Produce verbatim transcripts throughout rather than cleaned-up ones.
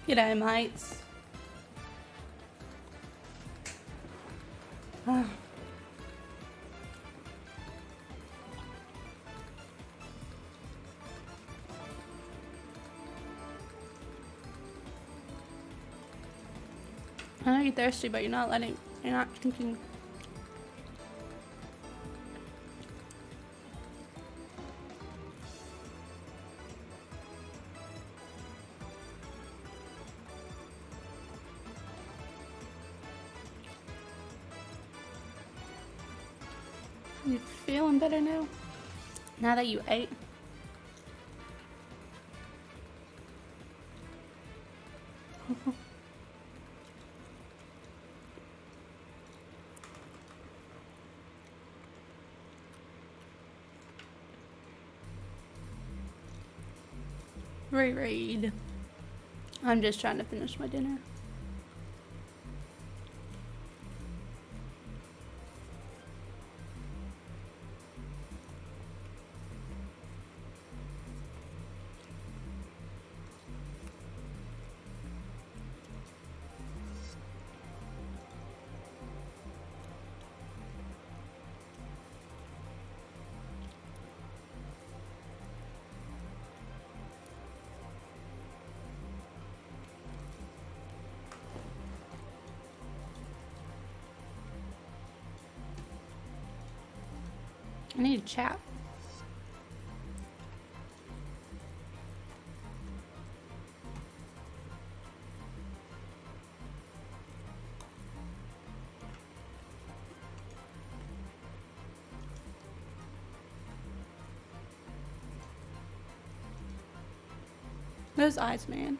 G'day, mates. I know you're thirsty, but you're not letting, you're not drinking. You feeling better now? Now that you ate? Reread. I'm just trying to finish my dinner. I need to chat. Those eyes, man.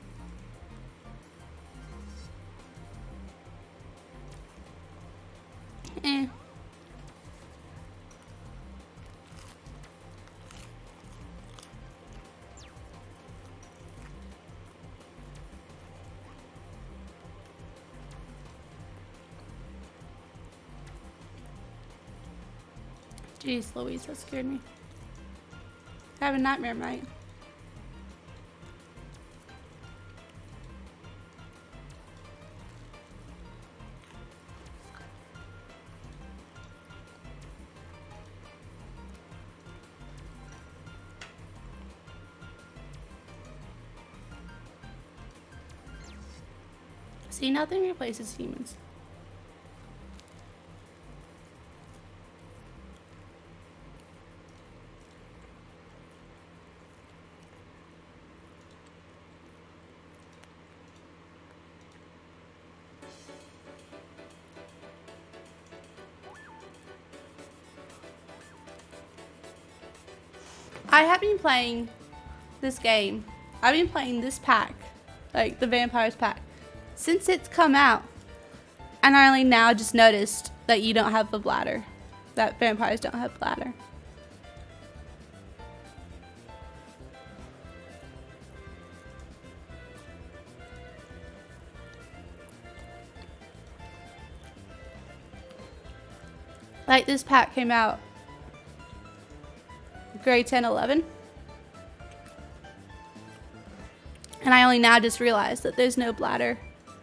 Eh. Jeez Louise, that scared me. I have a nightmare, mate. See, nothing replaces humans. I have been playing this game. I've been playing this pack, like the Vampires pack, since it's come out. And I only now just noticed that you don't have a bladder. That vampires don't have bladder. Like this pack came out grade ten, eleven. And I only now just realized that there's no bladder.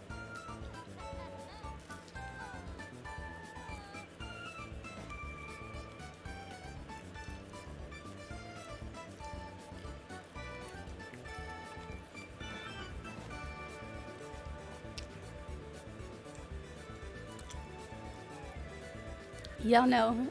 Y'all know.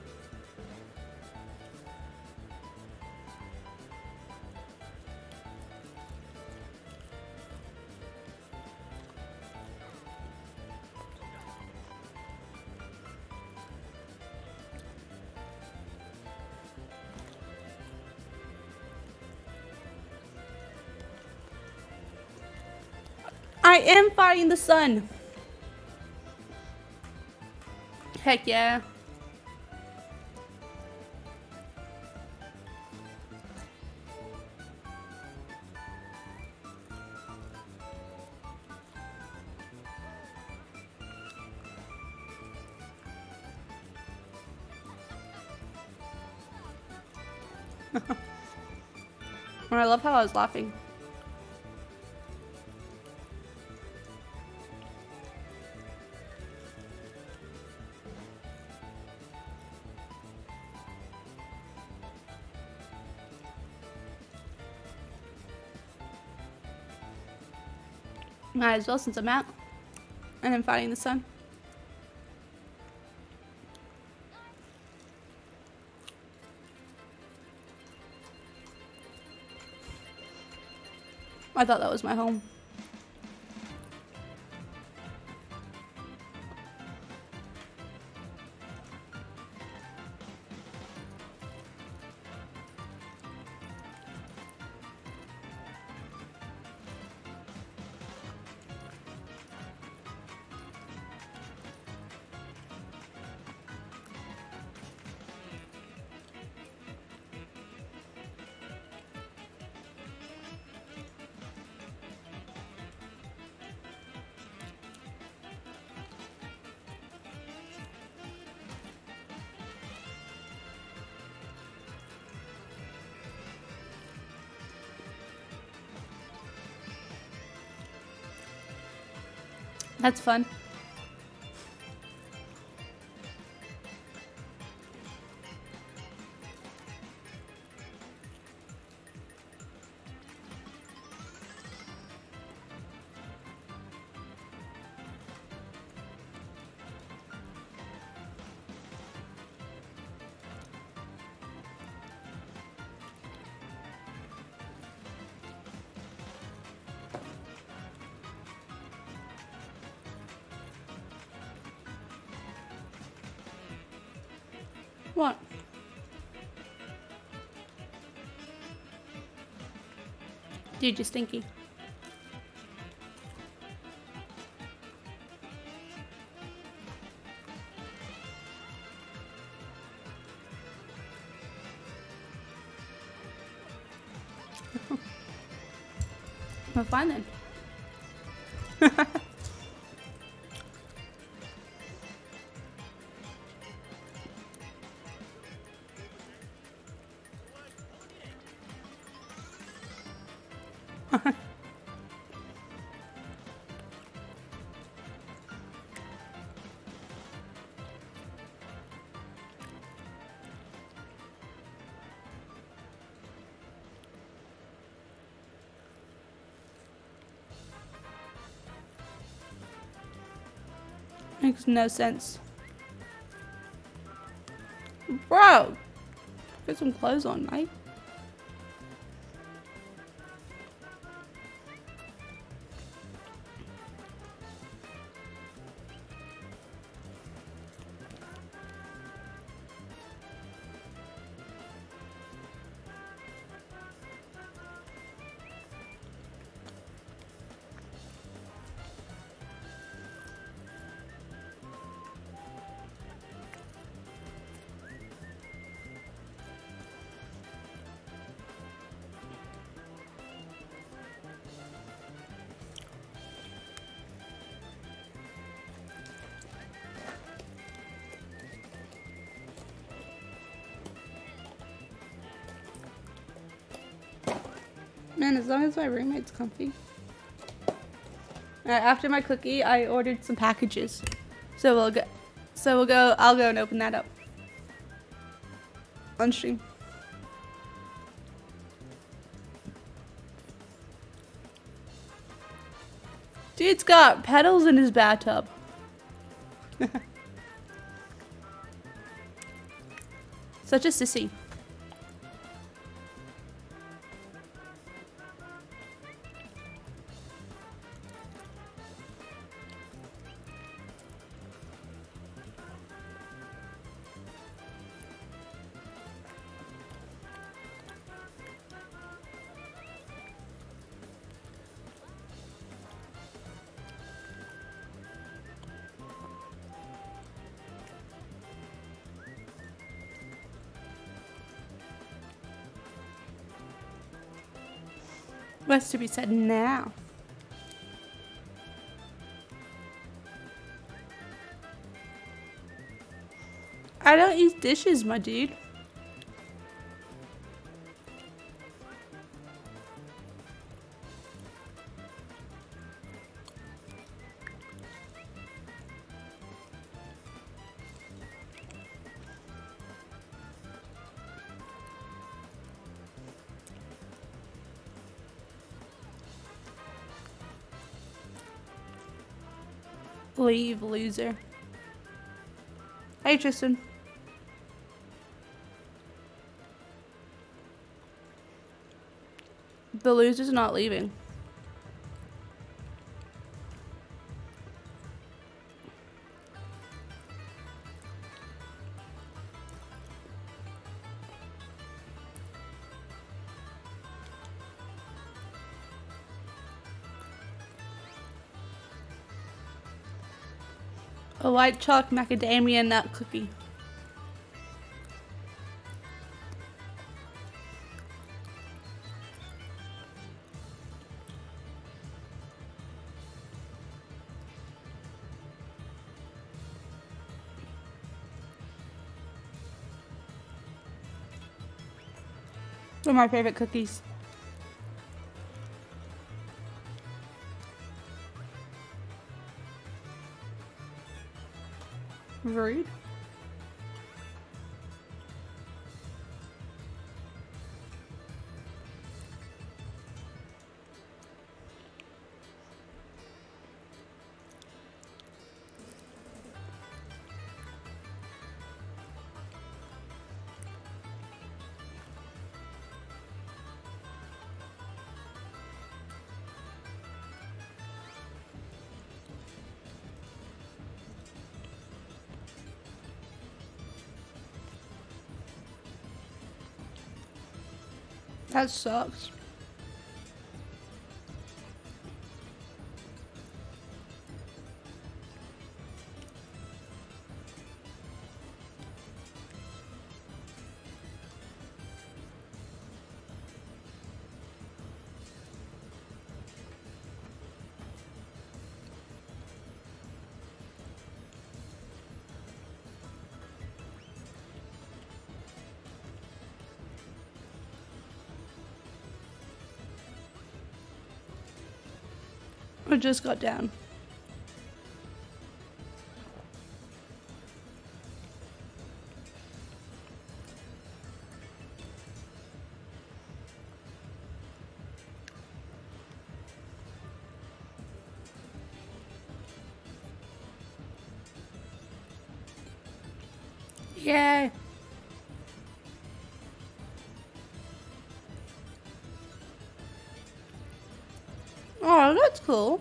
I am fighting the sun. Heck yeah. I love how I was laughing. Might as well since I'm out. And I'm fighting the sun. I thought that was my home. That's fun. What? Dude, you're stinky. Well, fine then. Makes no sense. Bro! Put some clothes on, mate. Man, as long as my roommate's comfy. Alright, after my cookie, I ordered some packages. So we'll go, so we'll go, I'll go and open that up. On stream. Dude's got petals in his bathtub. Such a sissy. What's to be said now? I don't use dishes, my dude. Leave, loser. Hey, Tristan. The loser's not leaving. A white chalk macadamia nut cookie. They're my favorite cookies. Rude. That sucks. I just got down. Yay! Oh, that's cool.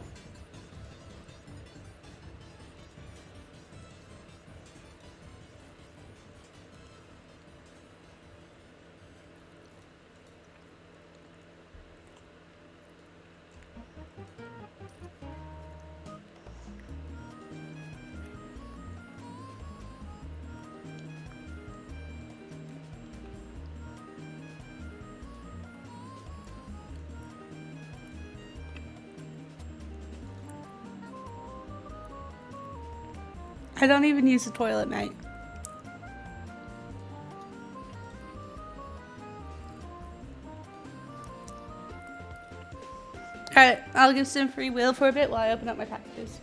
I don't even use the toilet, mate. Alright, I'll give some free will for a bit while I open up my packages.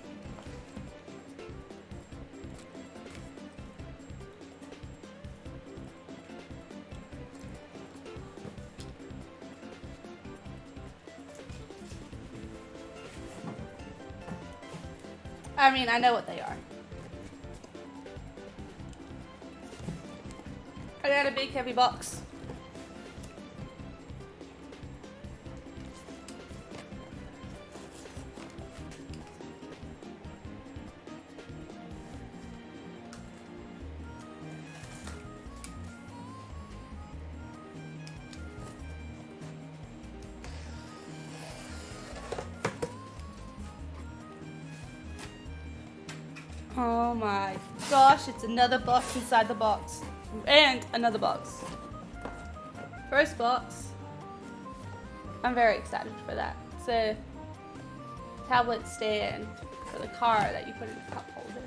I mean, I know what they are. I got a big heavy box. Oh my gosh, it's another box inside the box. And another box. First box. I'm very excited for that. It's a tablet stand for the car that you put in the cup holder.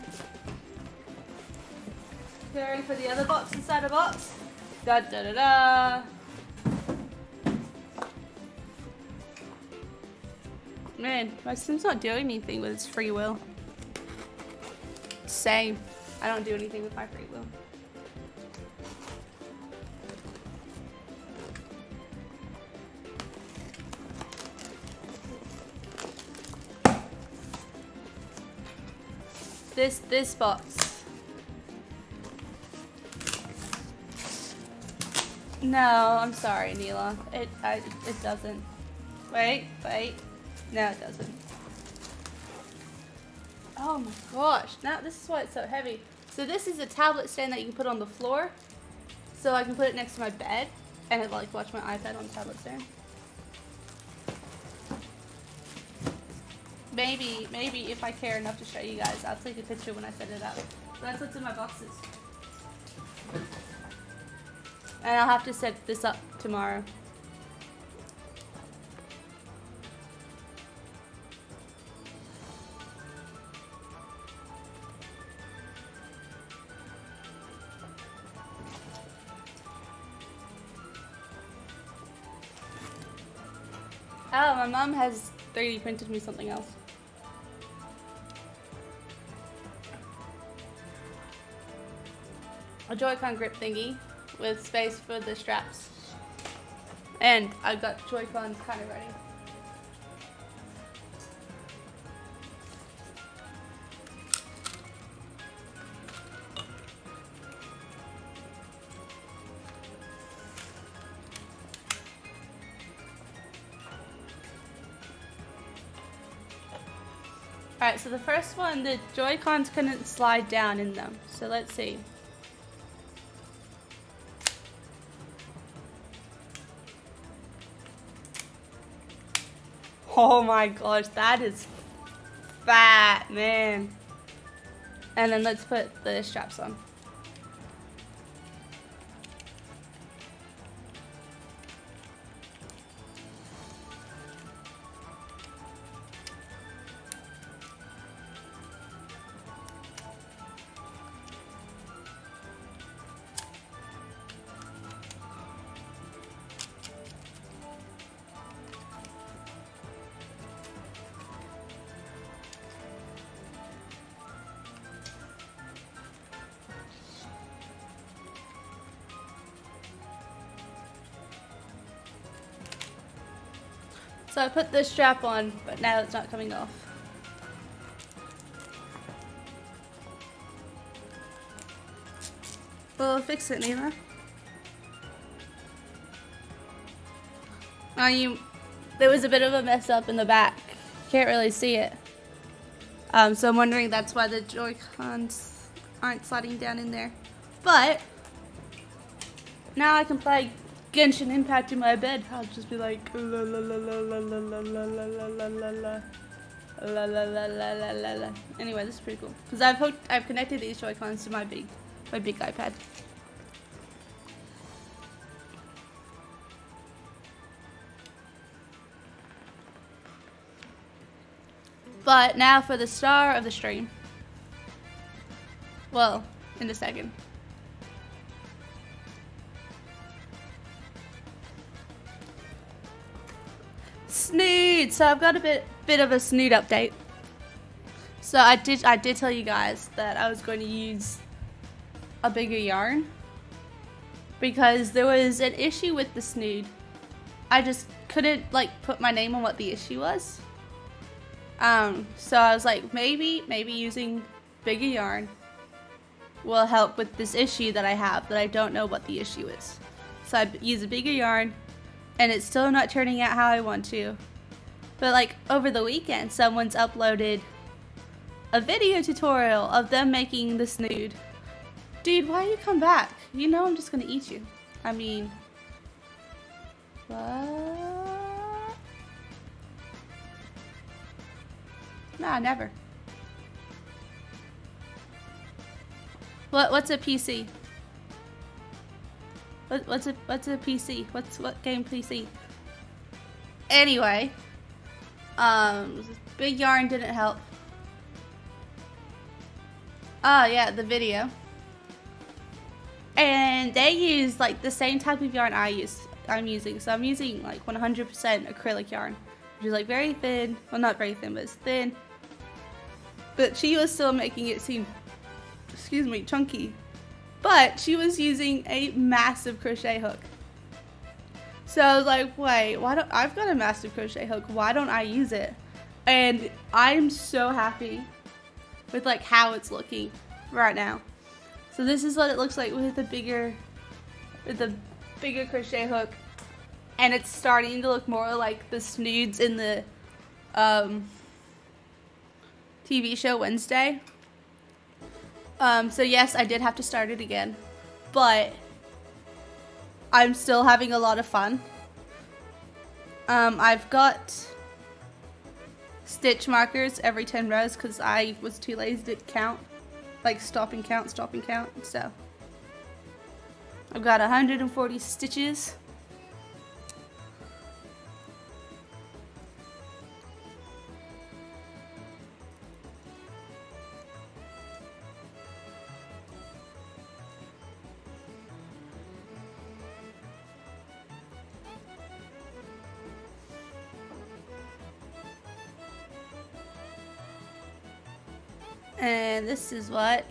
You ready for the other box inside the box? Da da da da. Man, my Sim's not doing anything with its free will. Same. I don't do anything with my free will. This, this box. No, I'm sorry, Neela. It, I, it doesn't. Wait, wait. No, it doesn't. Oh my gosh. Now, this is why it's so heavy. So this is a tablet stand that you can put on the floor. So I can put it next to my bed and I'd like watch my iPad on the tablet stand. Maybe, maybe if I care enough to show you guys, I'll take a picture when I set it up. So that's what's in my boxes. And I'll have to set this up tomorrow. Oh, my mom has three D printed me something else. A Joy-Con grip thingy with space for the straps. And I've got Joy-Cons kind of ready. Alright, so the first one, the Joy-Cons couldn't slide down in them. So let's see. Oh my gosh, that is fat, man. And then let's put the straps on. So I put this strap on, but now it's not coming off. Well, fix it, Neela. Oh, you, there was a bit of a mess up in the back. Can't really see it. Um, so I'm wondering that's why the Joy-Cons aren't sliding down in there. But now I can play Genshin Impact in my bed. I'll just be like la la la la la la la la la la la la la la la la la la. Anyway, this is pretty cool because I've hooked, I've connected these Joy-Cons to my big, my big iPad. But now for the star of the stream. Well, in a second. Snood! So I've got a bit bit of a Snood update. So I did I did tell you guys that I was going to use a bigger yarn because there was an issue with the Snood. I just couldn't like put my name on what the issue was. Um, so I was like, maybe maybe using bigger yarn will help with this issue that I have that I don't know what the issue is. So I use a bigger yarn. And it's still not turning out how I want to. But like over the weekend, someone's uploaded a video tutorial of them making the Snood. Dude, why you come back? You know I'm just gonna eat you. I mean, what? Nah, never. What? What's a P C? What, what's a what's a P C? What's what game P C? Anyway, um, big yarn didn't help. Oh yeah, the video. And they use like the same type of yarn I use. I'm using. So I'm using like one hundred percent acrylic yarn, which is like very thin. Well, not very thin, but it's thin. But she was still making it seem, excuse me, chunky. But she was using a massive crochet hook. So I was like, wait, why don't I've got a massive crochet hook? Why don't I use it? And I'm so happy with like how it's looking right now. So this is what it looks like with the bigger, with the bigger crochet hook, and it's starting to look more like the snoods in the um, T V show Wednesday. Um, so yes, I did have to start it again, but I'm still having a lot of fun. Um, I've got stitch markers every ten rows because I was too lazy to count. Like stop and count, stop and count. So I've got one hundred forty stitches. And this is what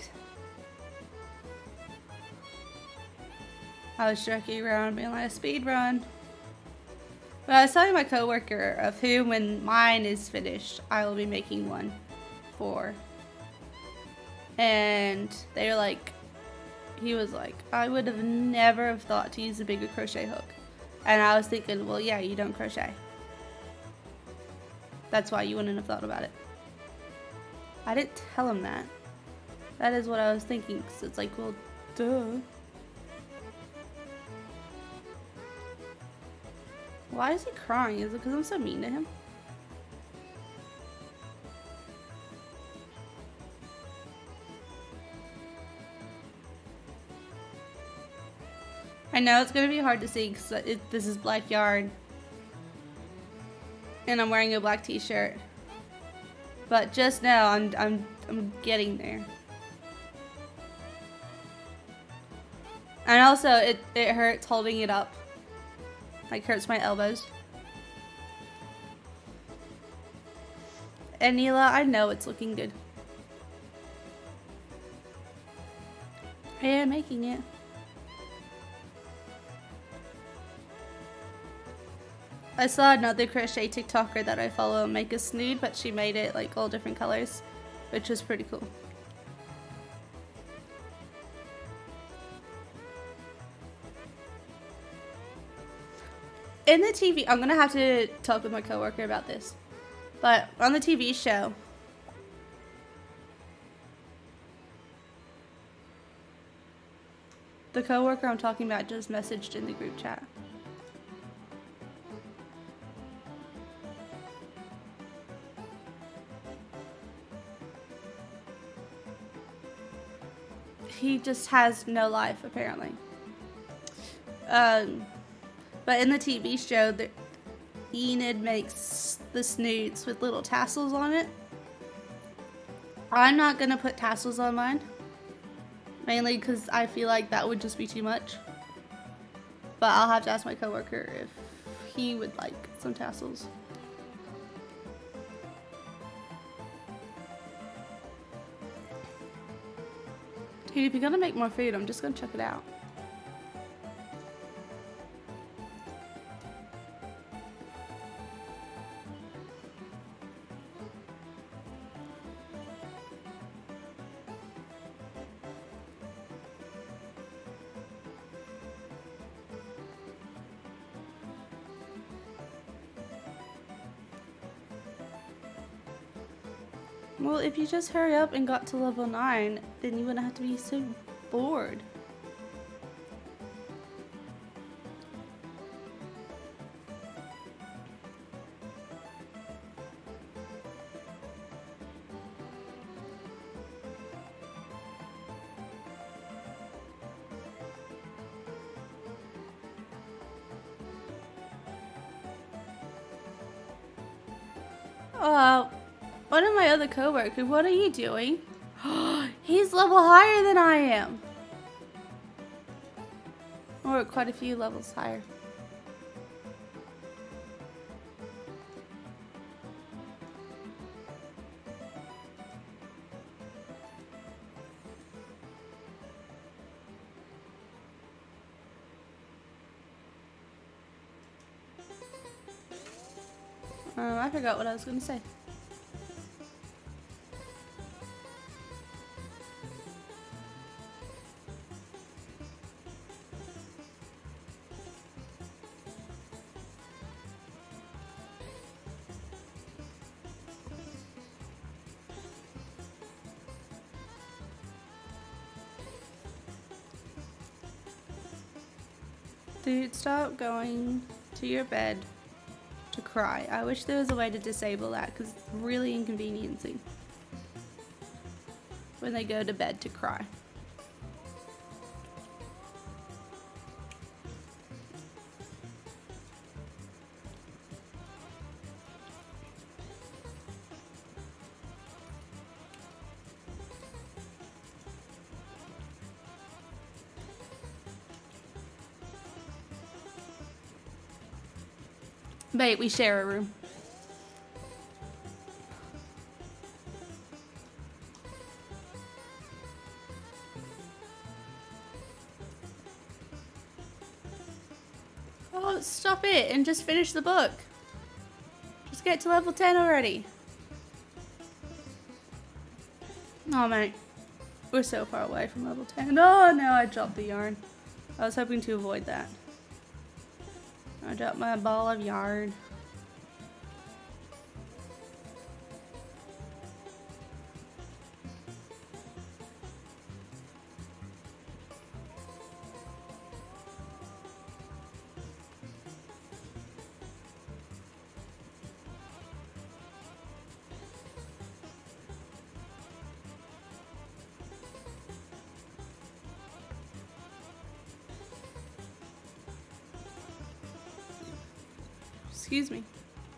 I was joking around being like a speed run. But I was telling my coworker of who, when mine is finished, I will be making one for. And they were like, he was like, I would have never have thought to use a bigger crochet hook. And I was thinking, well, yeah, you don't crochet. That's why you wouldn't have thought about it. I didn't tell him that. That is what I was thinking, because it's like, well, duh. Why is he crying? Is it because I'm so mean to him? I know it's going to be hard to see because this is black yarn. And I'm wearing a black t-shirt. But just now, I'm, I'm, I'm getting there. And also, it, it hurts holding it up. Like, hurts my elbows. And Neela, I know it's looking good. I am making it. I saw another crochet TikToker that I follow make a snood, but she made it like all different colors, which was pretty cool. In the T V, I'm gonna have to talk with my coworker about this, but on the T V show, the coworker I'm talking about just messaged in the group chat. He just has no life, apparently. Um, but in the T V show, the, Enid makes the snoods with little tassels on it. I'm not gonna put tassels on mine, mainly because I feel like that would just be too much. But I'll have to ask my coworker if he would like some tassels. Dude, if you're gonna make more food, I'm just gonna check it out. Well, if you just hurry up and got to level nine, then you wouldn't have to be so bored. Oh. One of my other coworkers, what are you doing? He's level higher than I am. Or quite a few levels higher. Um, I forgot what I was going to say. Dude, stop going to your bed to cry. I wish there was a way to disable that because it's really inconveniencing when they go to bed to cry. Wait, we share a room. Oh, stop it and just finish the book. Just get to level ten already. Oh, mate. We're so far away from level ten. Oh, no, I dropped the yarn. I was hoping to avoid that. I dropped my ball of yarn. Excuse me.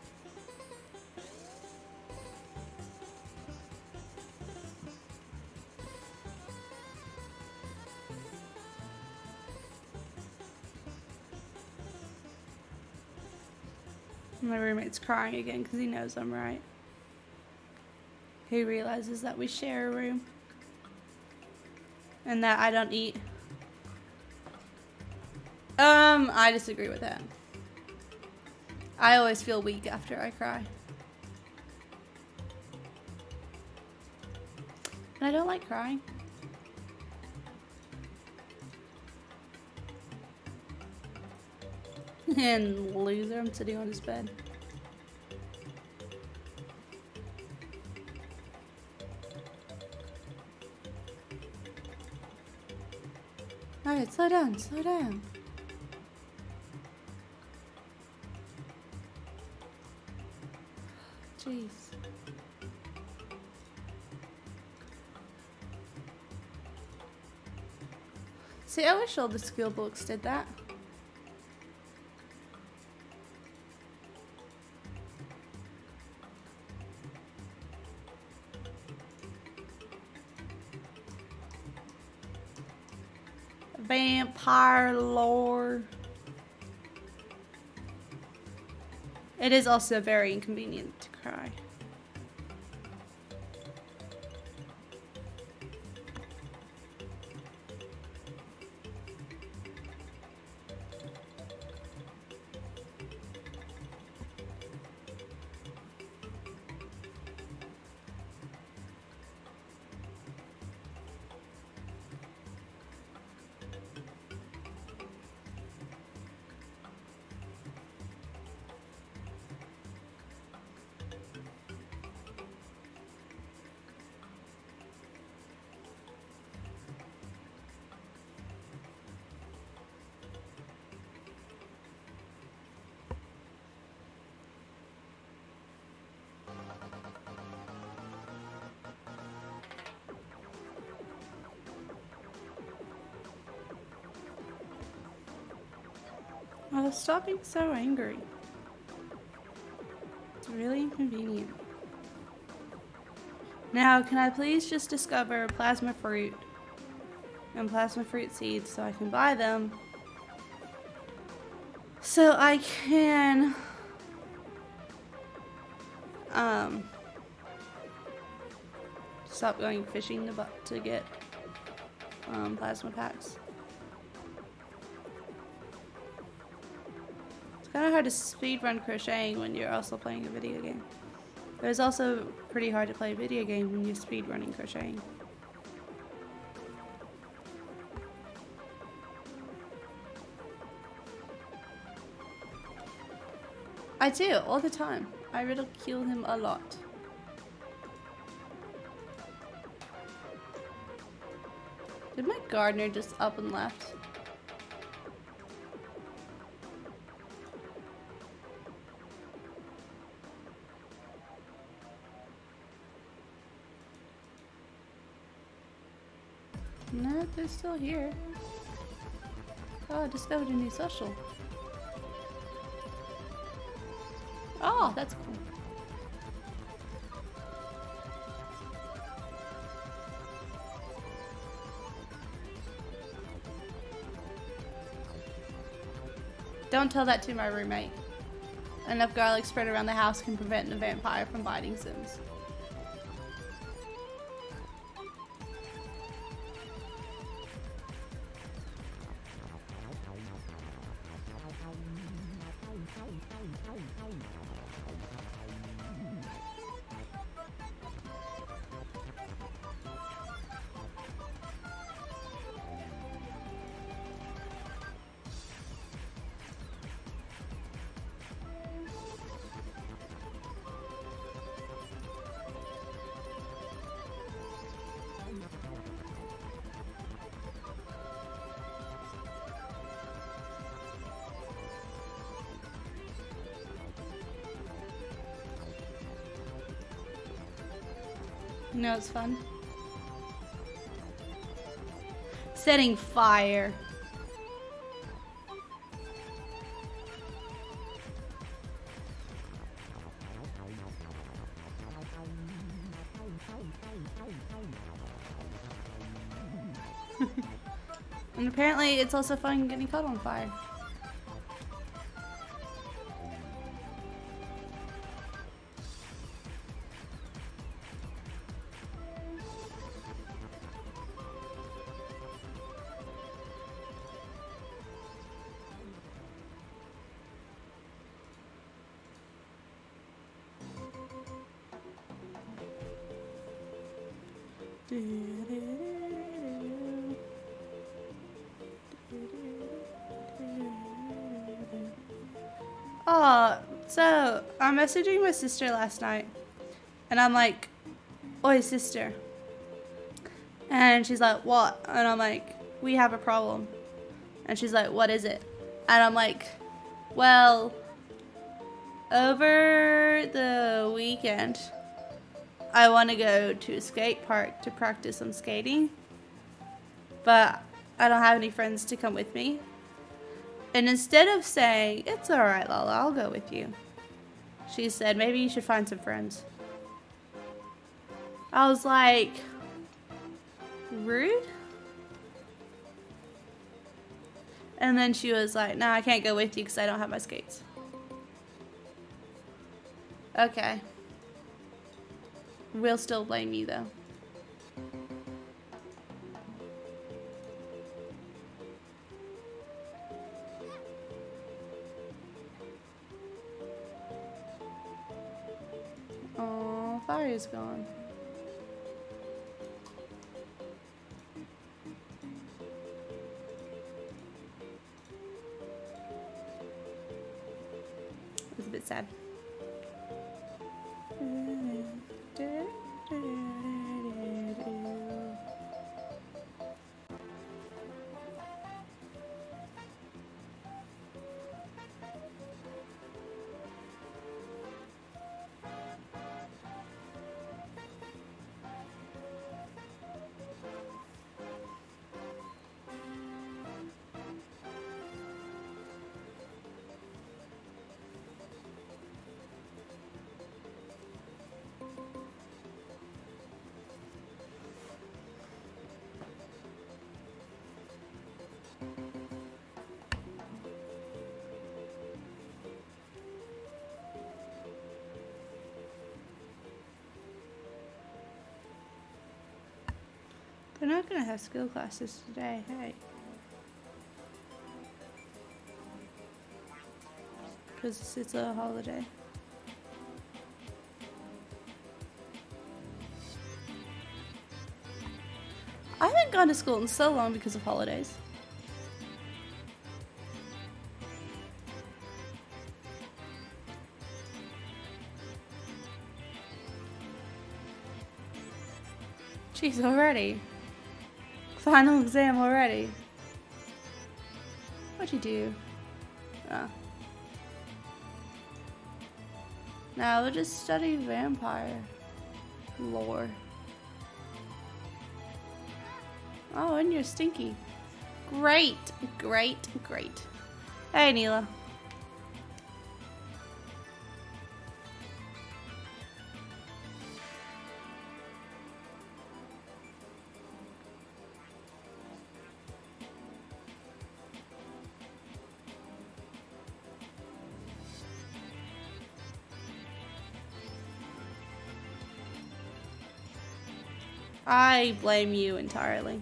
My roommate's crying again because he knows I'm right. He realizes that we share a room and that I don't eat. Um, I disagree with that. I always feel weak after I cry. And I don't like crying. And loser, I'm sitting on his bed. Alright, slow down, slow down. Jeez. See, I wish all the skill books did that. Vampire lore. It is also very inconvenient to cry. Oh, stop being so angry. It's really inconvenient. Now, can I please just discover plasma fruit and plasma fruit seeds so I can buy them? So I can um stop going fishing to, to get um, plasma packs. It's kind of hard to speedrun crocheting when you're also playing a video game. But it's also pretty hard to play a video game when you're speedrunning crocheting. I do, all the time. I ridicule him a lot. Did my gardener just up and left? No, they're still here. Oh, I discovered a new social. Oh, that's cool. Don't tell that to my roommate. Enough garlic spread around the house can prevent a vampire from biting Sims. You know it's fun? Setting fire. And apparently it's also fun getting caught on fire. Oh, so I'm messaging my sister last night, and I'm like, "Oi, sister," and she's like, "What?" And I'm like, "We have a problem," and she's like, "What is it?" And I'm like, "Well, over the weekend, I want to go to a skate park to practice some skating, but I don't have any friends to come with me." And instead of saying, "It's alright, Lala, I'll go with you," she said, "Maybe you should find some friends." I was like, rude? And then she was like, "No, I can't go with you because I don't have my skates." Okay. We'll still blame you though. Oh, fire is gone. It's a bit sad. They're not gonna have skill classes today, hey. Because it's a holiday. I haven't gone to school in so long because of holidays. Jeez, already. Final exam already. What'd you do? Oh. Now we'll just study vampire lore. Oh, and you're stinky. Great, great, great. Hey, Neela. I blame you entirely.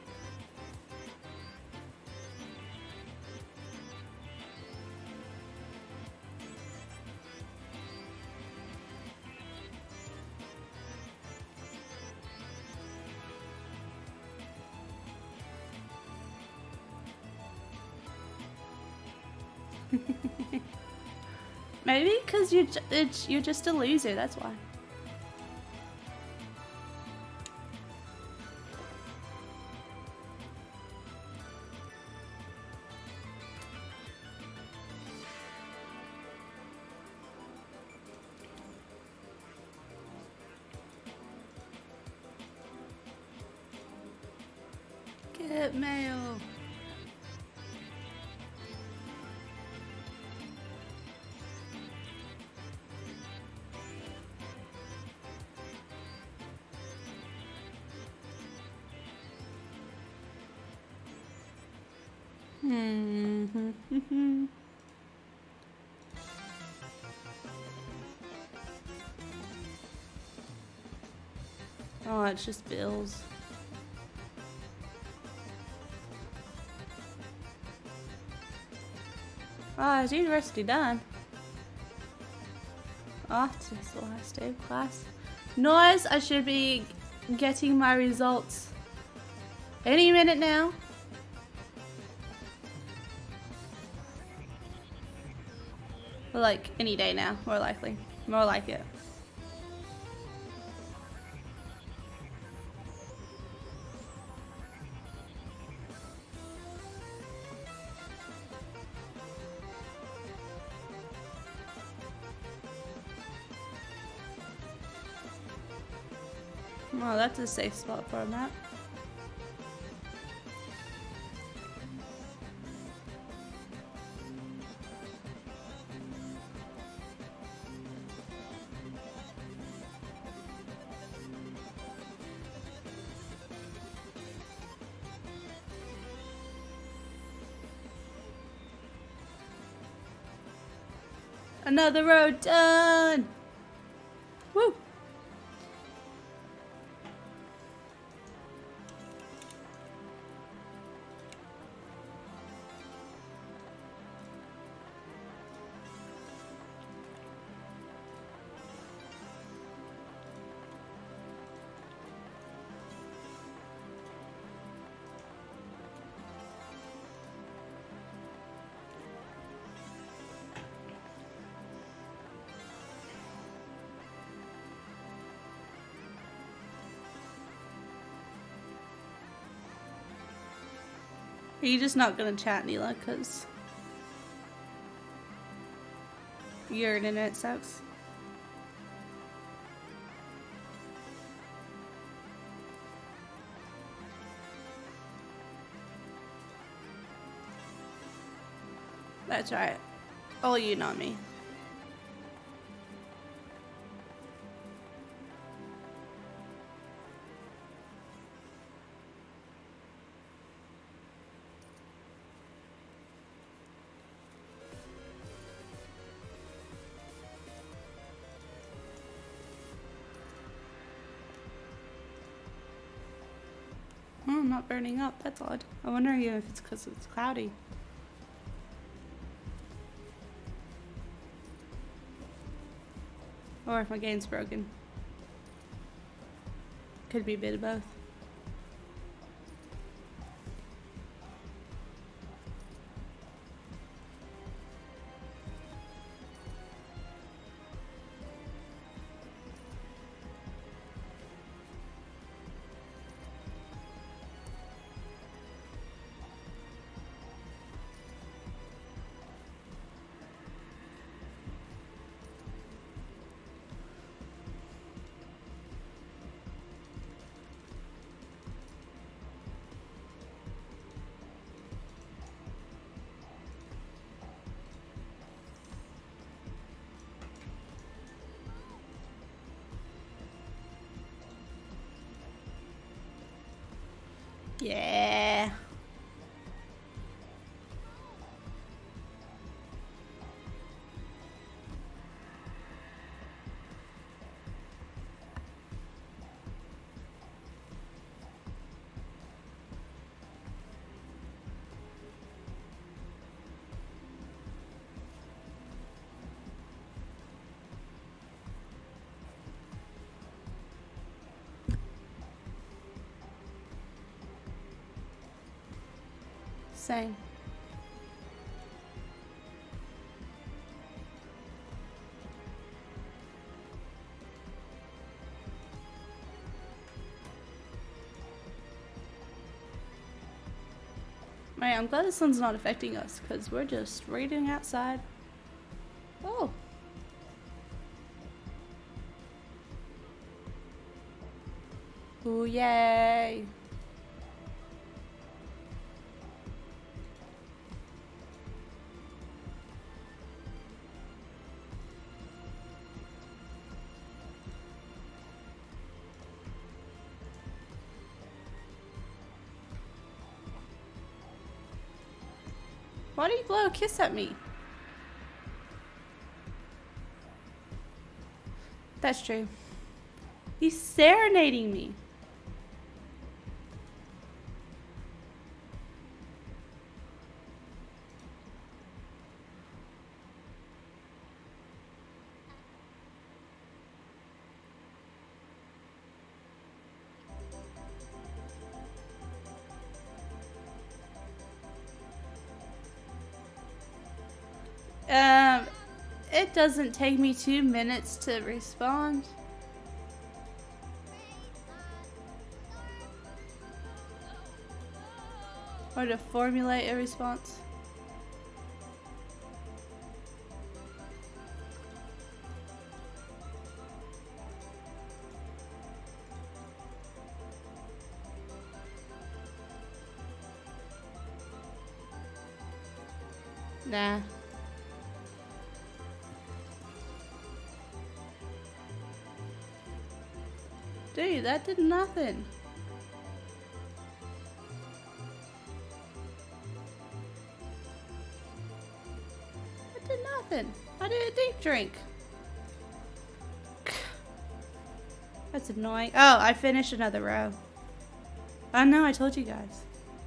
Maybe because you're, it's, you're just a loser, that's why. Get mail. Hmm. Oh, it's just bills. Oh, is university done? Oh, it's the last day of class. Noise, I should be getting my results any minute now. Or like any day now, more likely. More like it. Oh, that's a safe spot for a map. Another road done! Woo! Are you just not gonna chat, Neela, because your internet sucks? That's right. Oh, you not me. Oh, I'm not burning up. That's odd. I wonder if it's because it's cloudy. Or if my game's broken. Could be a bit of both. Yeah. Same. Right, I'm glad the sun's not affecting us because we're just reading outside. Oh. Ooh, yay. Why do you blow a kiss at me? That's true. He's serenading me. Um, it doesn't take me two minutes to respond. Or to formulate a response. Nah. Dude, that did nothing. That did nothing. I did a deep drink. That's annoying. Oh, I finished another row. Oh no, I told you guys.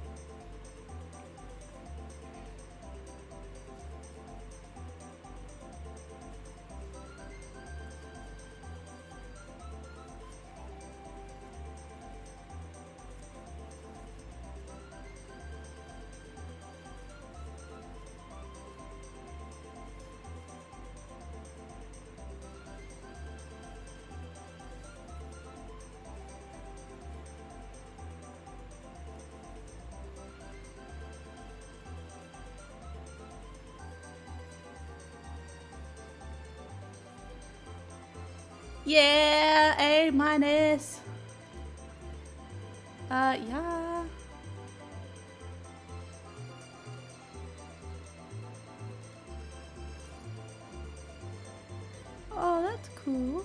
Yeah, A minus. Uh, yeah. Oh, that's cool.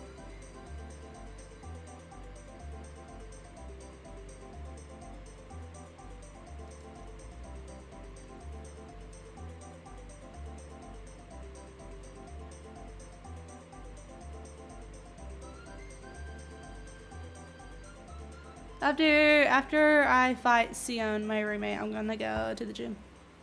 After after I fight Sion, my roommate, I'm gonna go to the gym.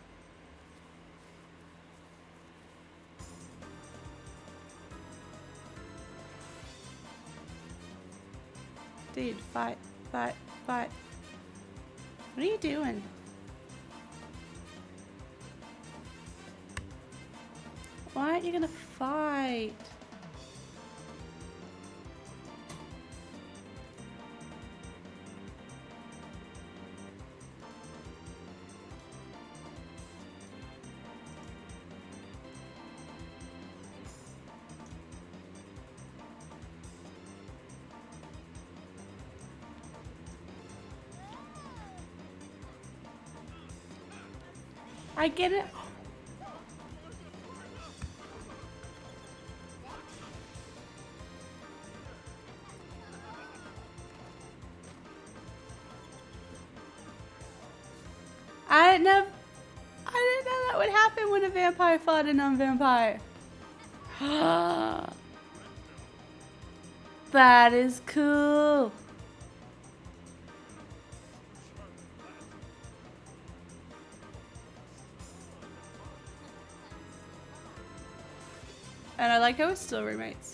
Dude, fight, fight, fight. What are you doing? Why aren't you gonna fight? I get it. I didn't know. I didn't know that would happen when a vampire fought a non-vampire. That is cool. And I like how we're still roommates.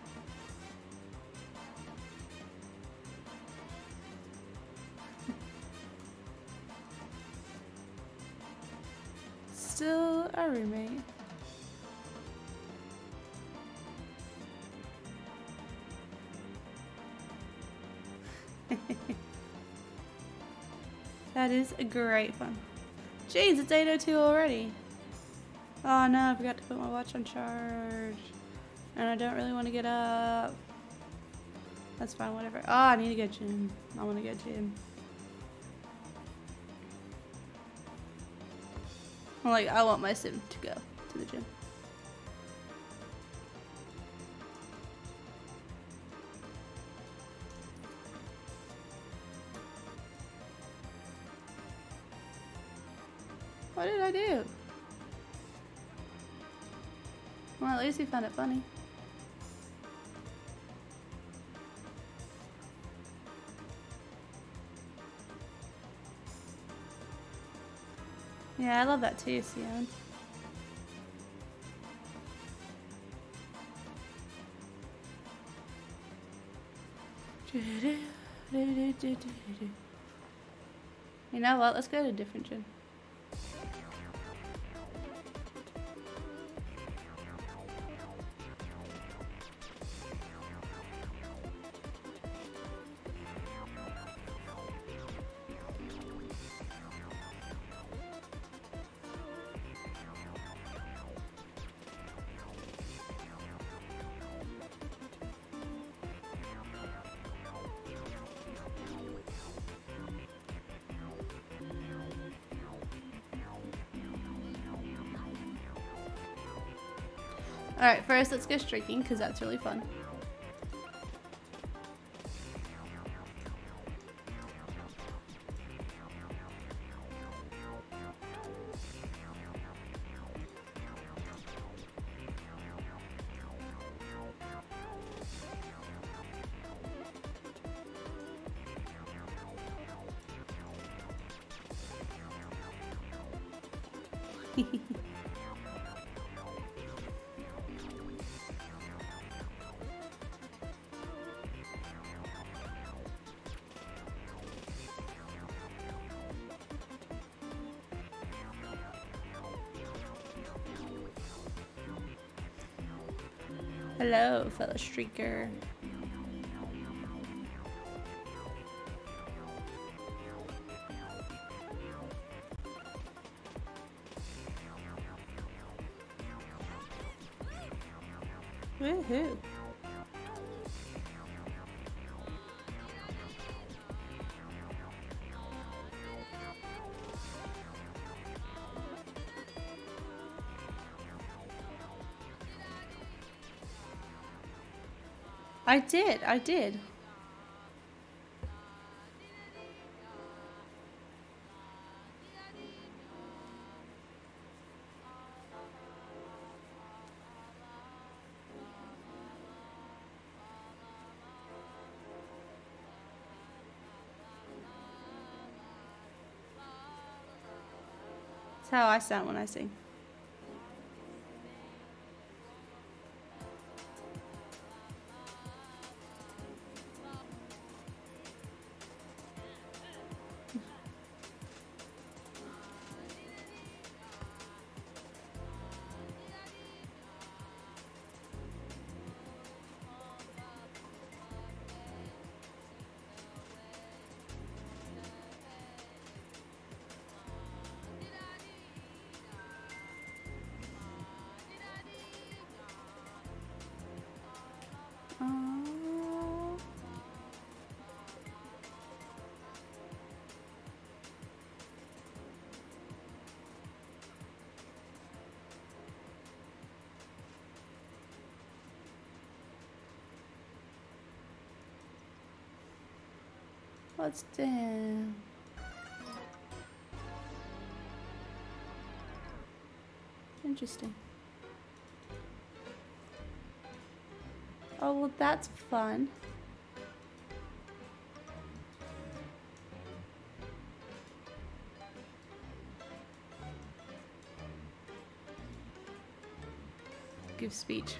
Still a roommate. That is a great fun. Jeez, it's eight oh two already. Oh no, I forgot to put my watch on charge. And I don't really want to get up. That's fine, whatever. Oh, I need to go gym. I want to go gym. I'm like, I want my sim to go to the gym. What did I do? Well, at least he found it funny. Yeah, I love that too, Sion. You know what? Let's go to a different gym. Alright, first let's go streaking because that's really fun. Hello, fellow streaker. Woohoo. I did, I did. That's how I sound when I sing. What's down? Interesting. Oh, well, that's fun. Give speech.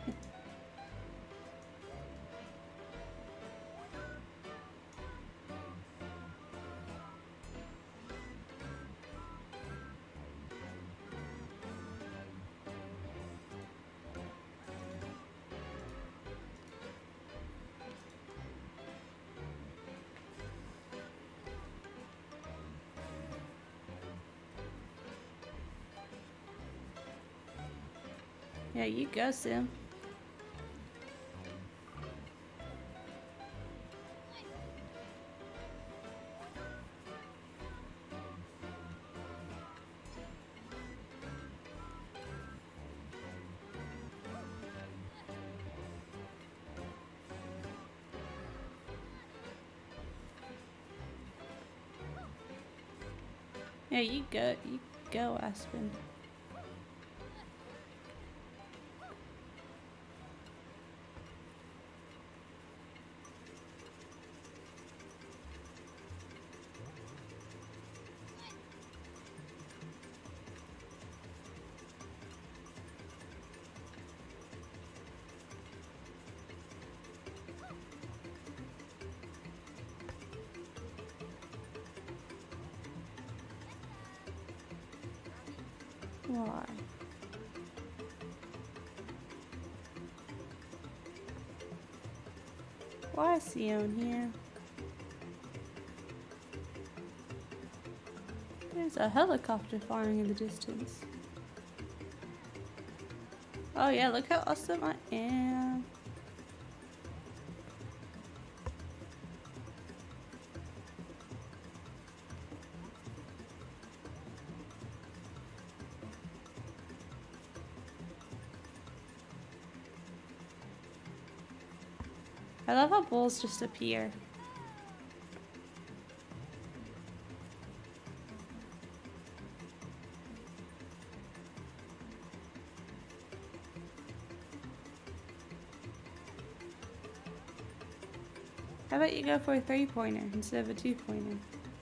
Yeah, you go, Sim. Yeah, you go. You go, Aspen. Why? Why is Sion here? There's a helicopter flying in the distance. Oh yeah, look how awesome I am. I love how bulls just appear. How about you go for a three-pointer instead of a two-pointer?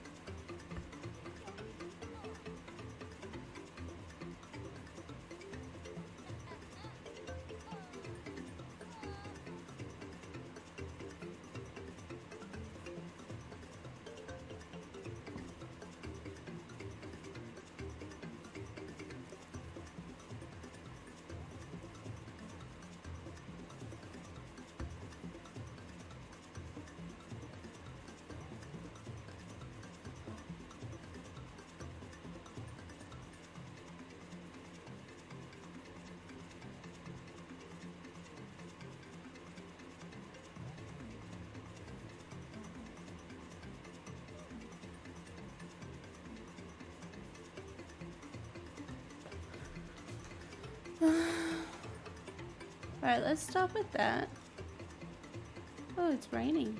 Alright, let's stop with that. Oh, it's raining.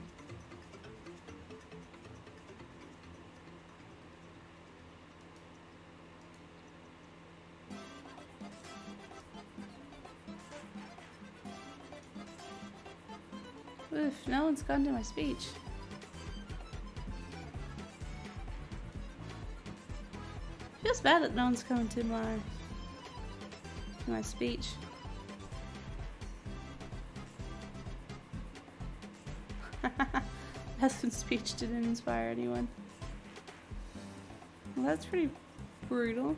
Oof, no one's gone to my speech. Feels bad that no one's coming to my to my speech. Aspen's speech didn't inspire anyone. Well, that's pretty brutal.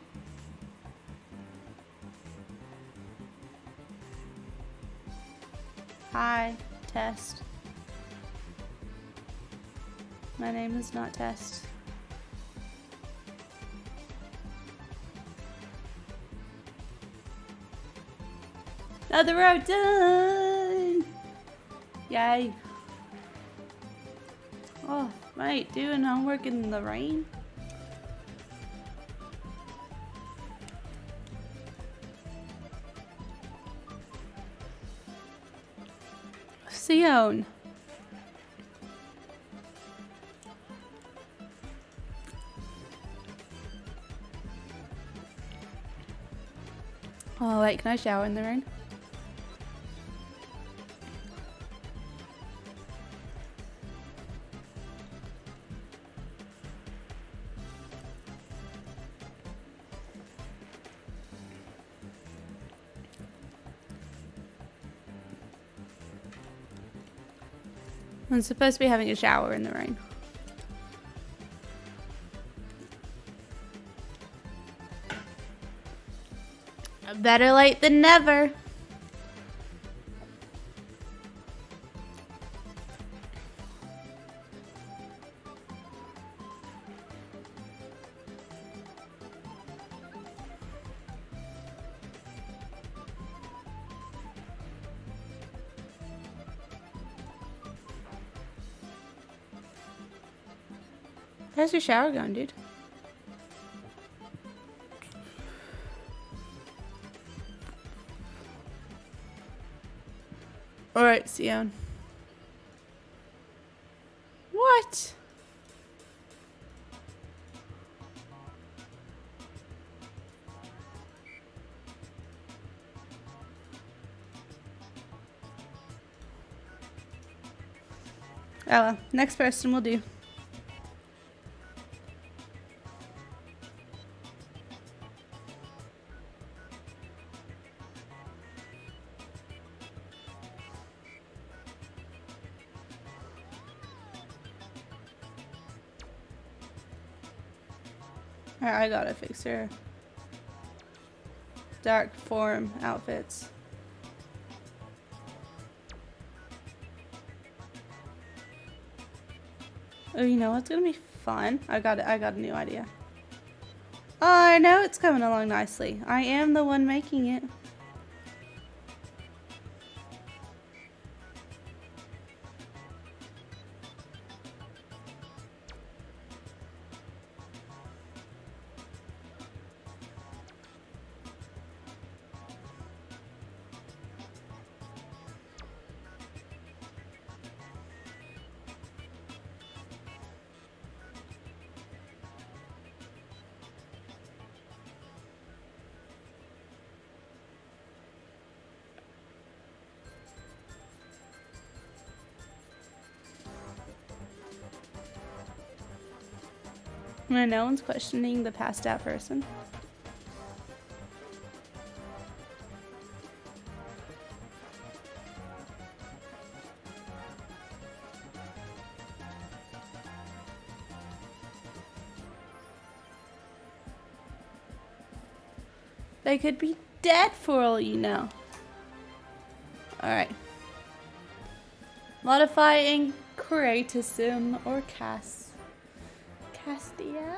Hi, Test. My name is not Test. Another road done! Yay. Oh, mate, doing homework in the rain? Sion. Oh wait, can I shower in the rain? I'm supposed to be having a shower in the rain. Better late than never. How's your shower going, dude? Alright, Sion. What? Oh well, next person will do. Alright, I gotta fix her dark form outfits. Oh, you know what's gonna be fun? I got it. I got a new idea. Oh, I know it's coming along nicely. I am the one making it. No, no one's questioning the passed out person. They could be dead for all you know. Alright. Modifying Kratism or Cass. Castia?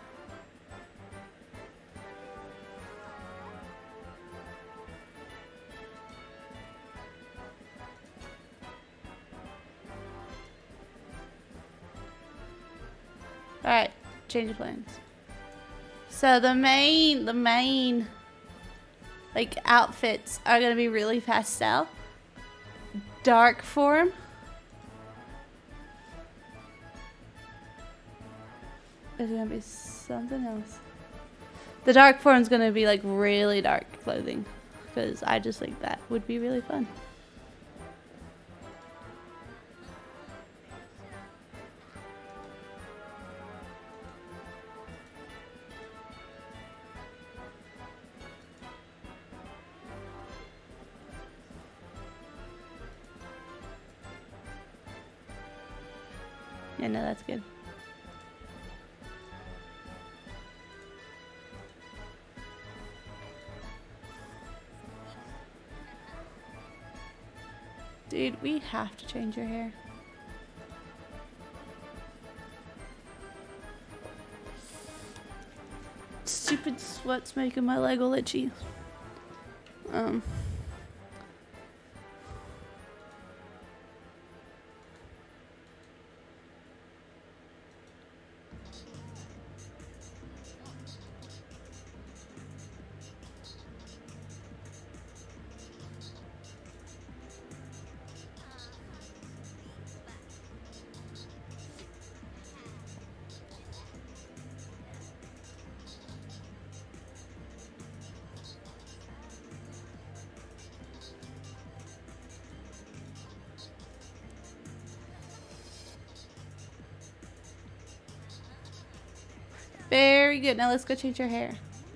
Alright, change of plans. So the main, the main, like, outfits are gonna be really pastel. Dark form. There's gonna be something else. The dark form's gonna be like really dark clothing, because I just think that would be really fun. Yeah, no, that's good. Dude, we have to change your hair. Stupid sweat's making my leg all itchy. Um. Very good. Now let's go change your hair.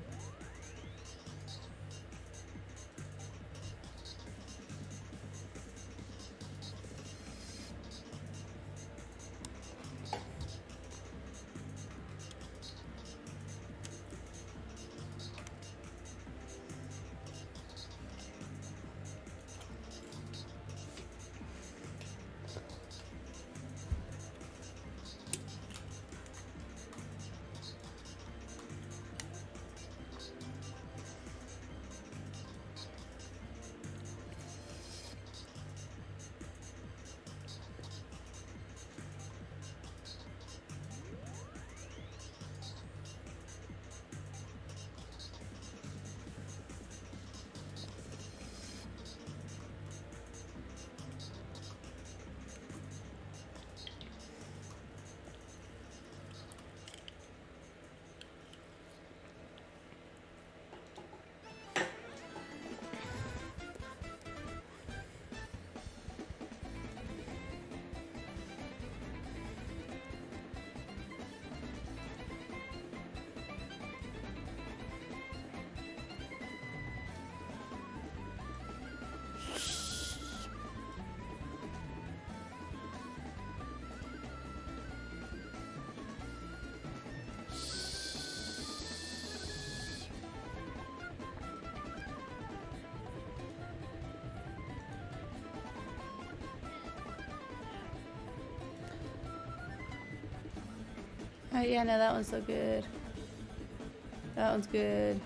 Oh yeah, no, that one's so good. That one's good.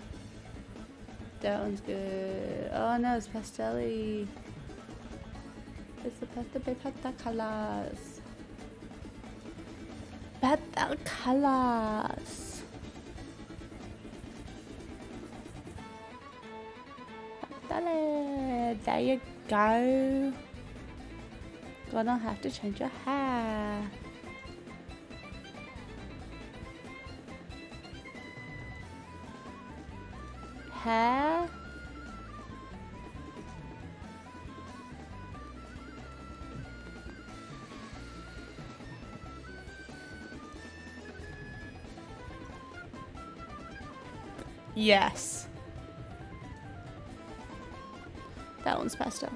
That one's good. Oh no, it's pastelly. It's the pastel pata colors. Pastel colors. Pastel. There you go. Gonna have to change your hair. Hair. Yes. That one's pastel.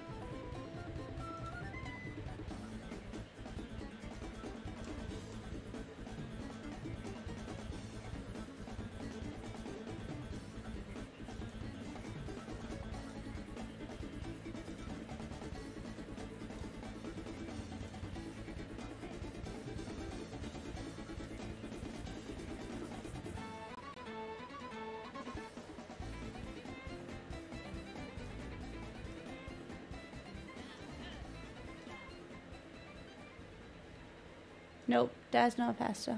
Nope, that's not pastel.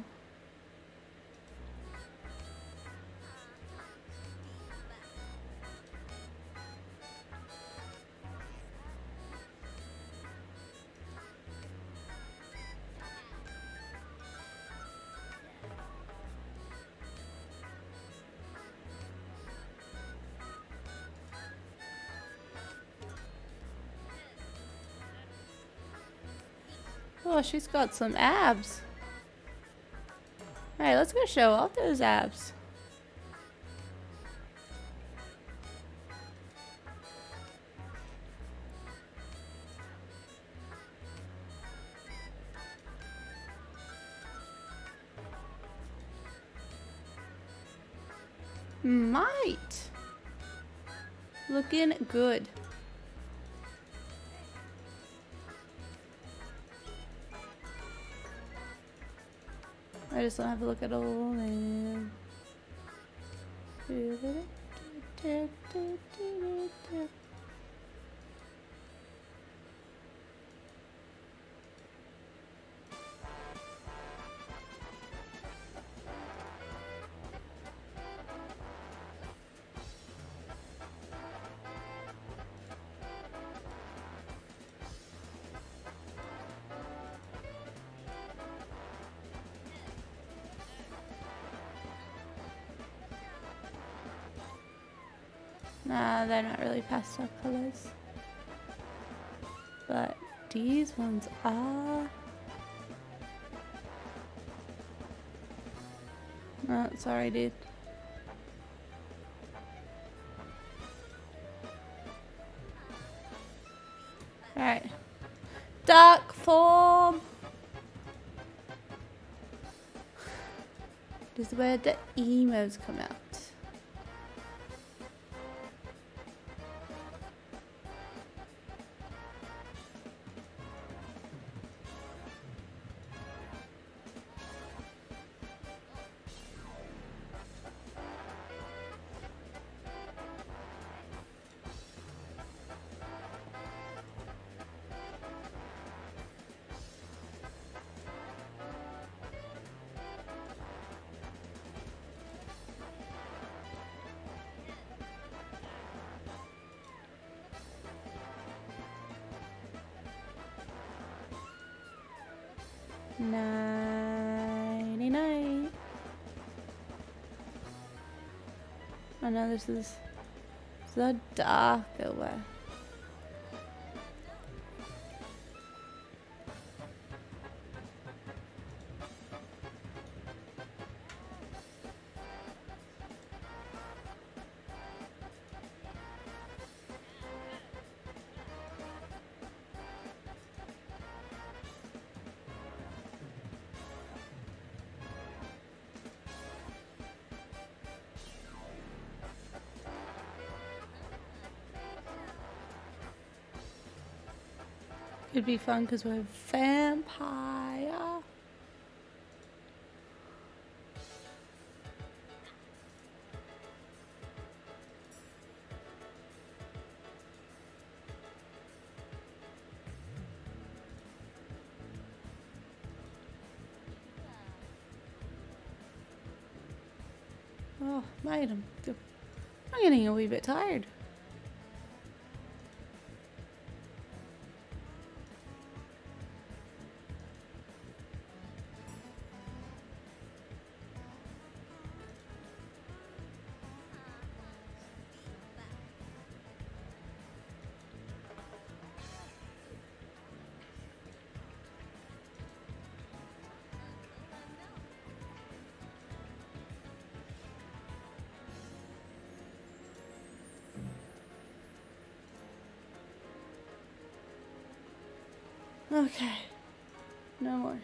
Oh, she's got some abs. Alright, let's go show off those abs. Might. Looking good. I just don't have to look at all of them. Nah, they're not really pastel colors. But these ones are. Oh, sorry, dude. Alright. Dark form. This is where the emos come out. Nighty night. Oh no, this is the darker way. It'd be fun because we're a vampire. Oh, mate, I'm, I'm getting a wee bit tired. Okay, no more.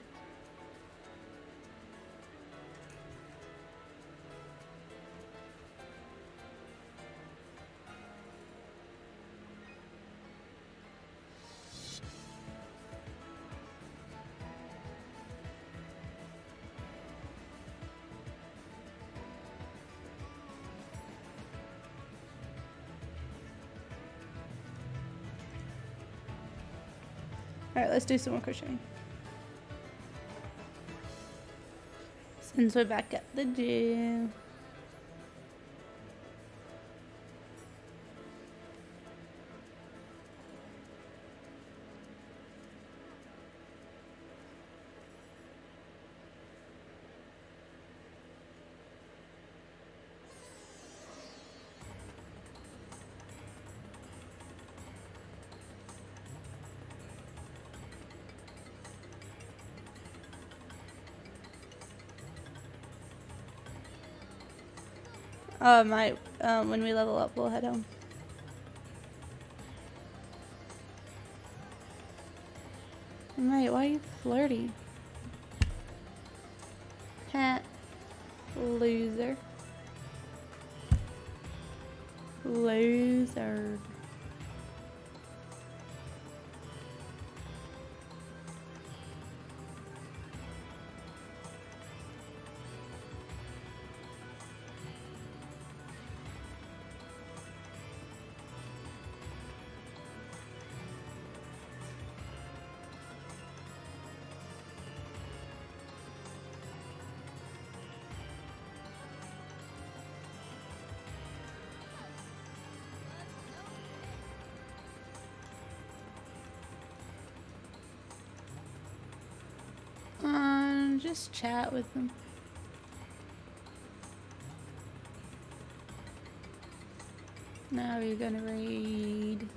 Alright, let's do some more crocheting. Since we're back at the gym. Oh, my, um, when we level up, we'll head home. Mate, why are you flirty? Ha. Loser. Loser. Um, just chat with them. Now we're gonna read.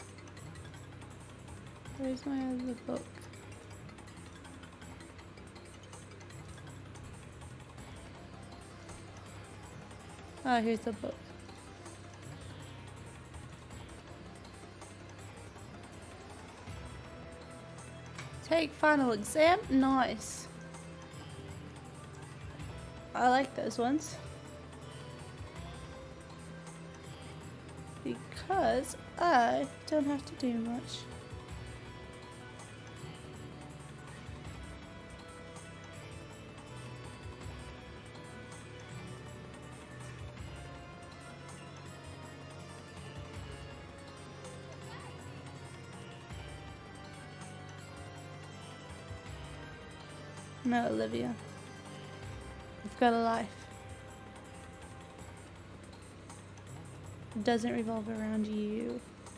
Where's my other book? Oh, here's the book. Take final exam. Nice. I like those ones. Because I don't have to do much. No, Olivia. You've got a life. It doesn't revolve around you.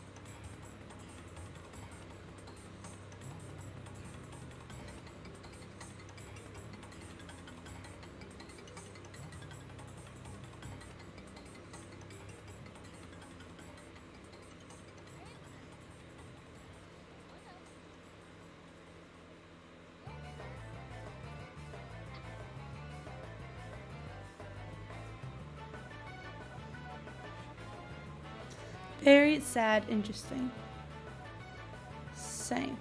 Very sad, interesting. Same.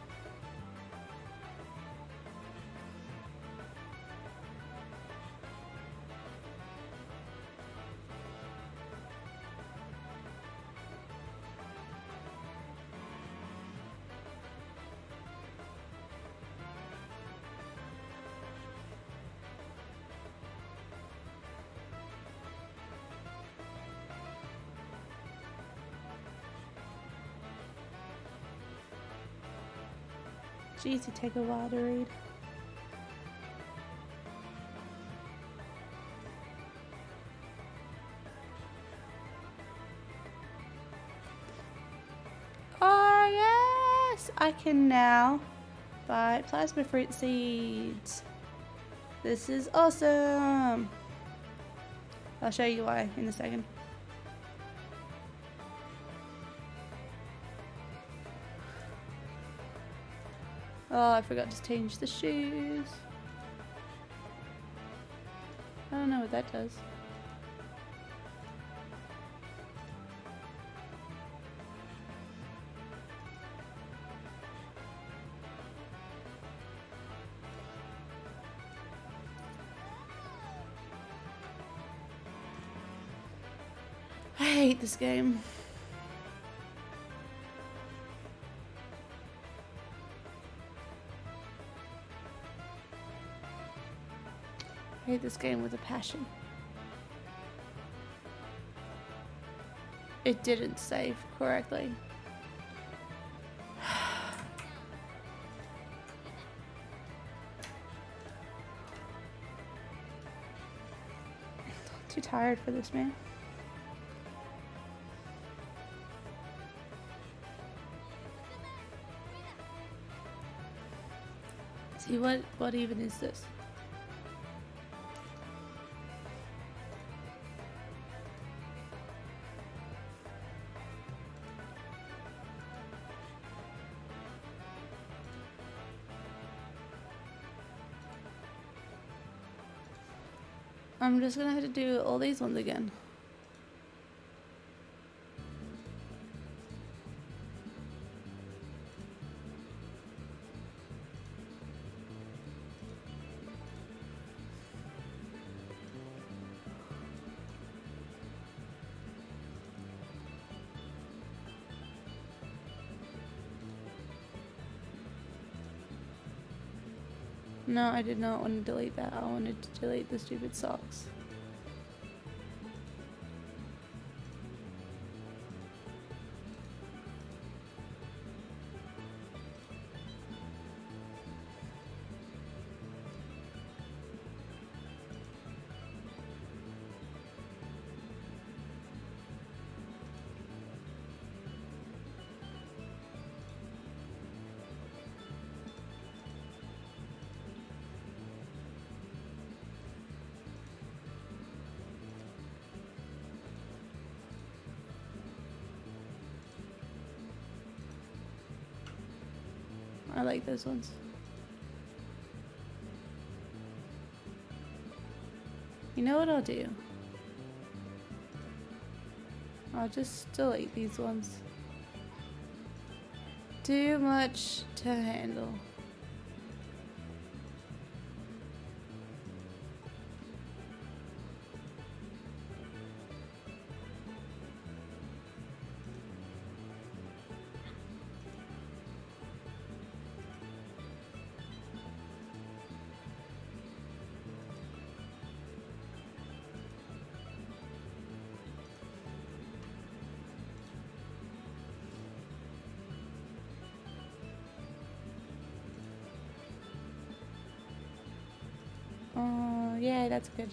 Jeez, it take a while to read. Oh yes! I can now buy plasma fruit seeds. This is awesome! I'll show you why in a second. Oh, I forgot to change the shoes. I don't know what that does. I hate this game. I hate this game with a passion. It didn't save correctly. Too tired for this, man. See, what what even is this? I'm just gonna have to do all these ones again. No, I did not want to delete that. I wanted to delete the stupid socks. I like those ones. You know what I'll do? I'll just delete these ones. Too much to handle. Oh, yeah, that's good.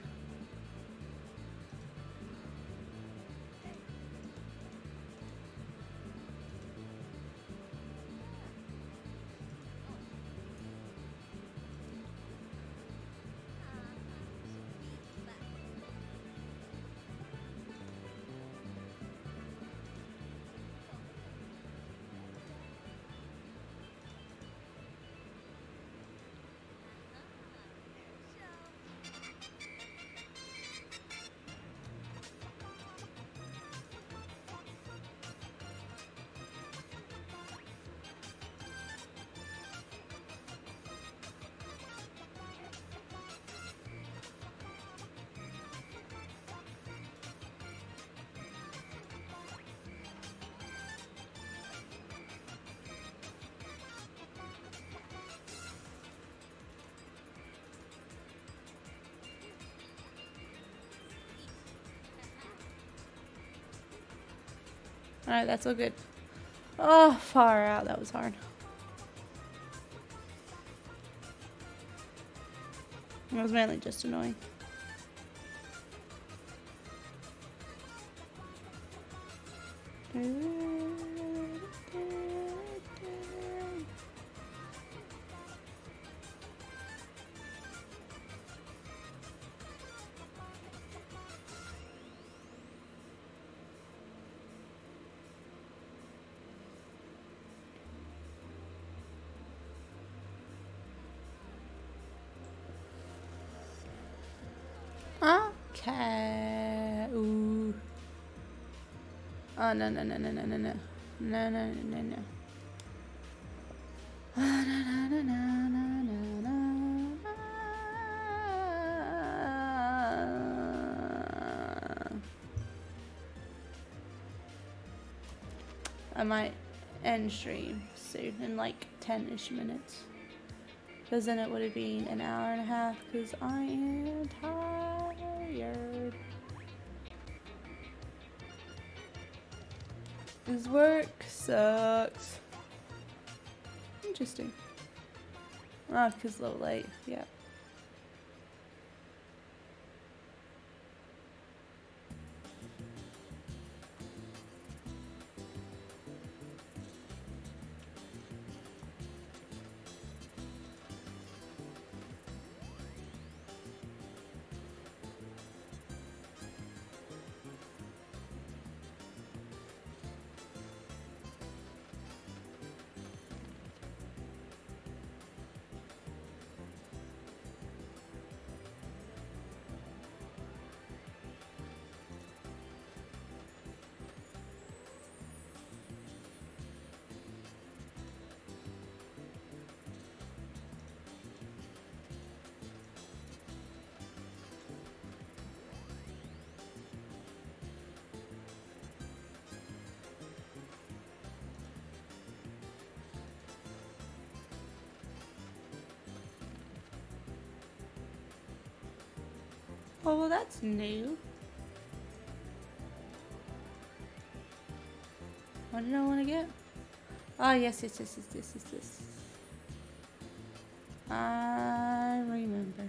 Alright, that's all good. Oh, far out. That was hard. It was mainly just annoying. Okay. Ooh. Oh, no, no, no, no, no, no, no. No, no, no, no, no. Oh, no, no, no, no, no, no, no. I might end stream soon in like ten-ish minutes. Because then it would have been an hour and a half because I am tired. This work sucks. Interesting. Oh, because a little late. Yeah. Oh, well, that's new. What did I want to get? Oh, yes, yes, yes, yes, yes, yes, yes. I remember.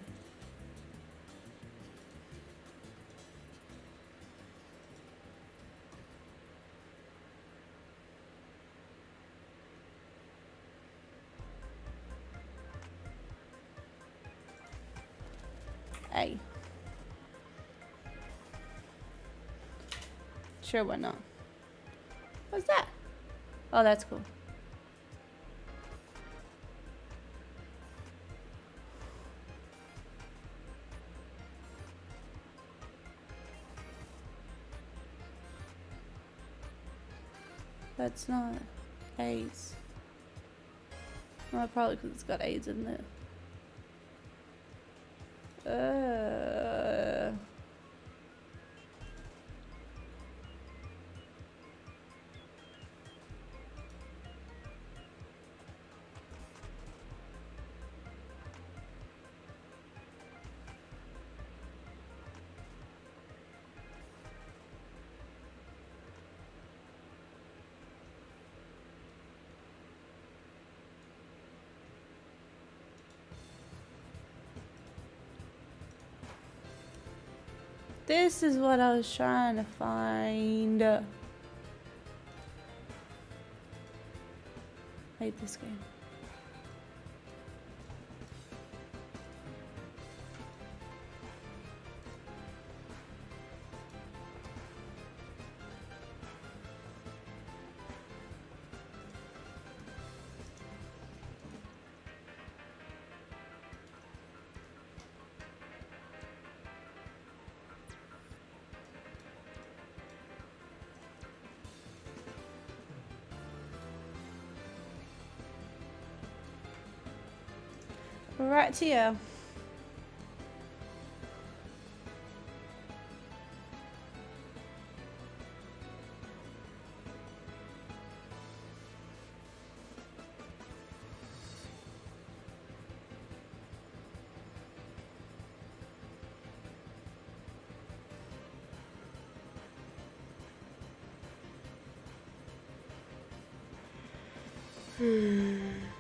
Hey. Sure, why not? What's that? Oh, that's cool. That's not AIDS. Well, probably because it's got AIDS in it. Uh. This is what I was trying to find. I hate this game. Right to you. Hmm.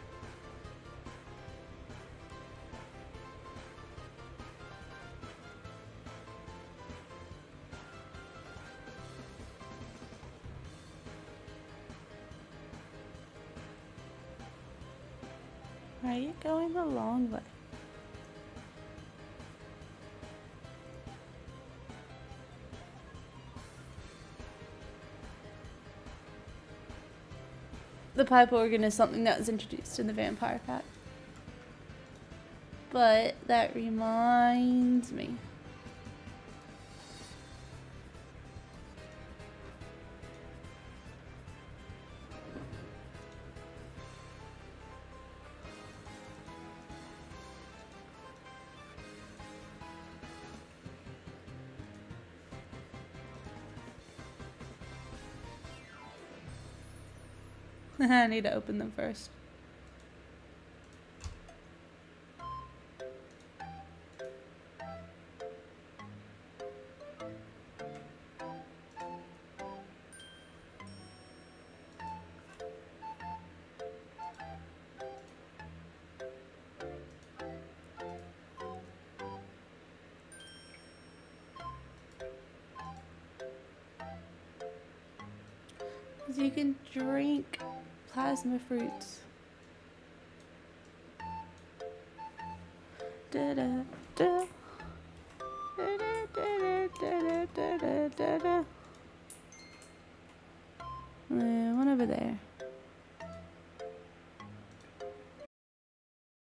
Are you going the long way? The pipe organ is something that was introduced in the Vampire Pack. But that reminds me. I need to open them first. So you can drink plasma fruits. Da da da. Da da da da da da da da. One over there.